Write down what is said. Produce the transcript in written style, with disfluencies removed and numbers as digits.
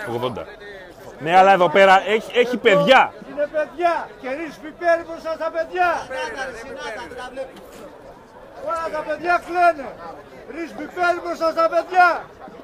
80. Ναι, αλλά εδώ πέρα έχει παιδιά. Είναι παιδιά και ρίχνει πιπέρι μπροστά στα παιδιά. Όλα τα παιδιά κλαίνε. Ρίχνει πιπέρι μπροστά στα παιδιά.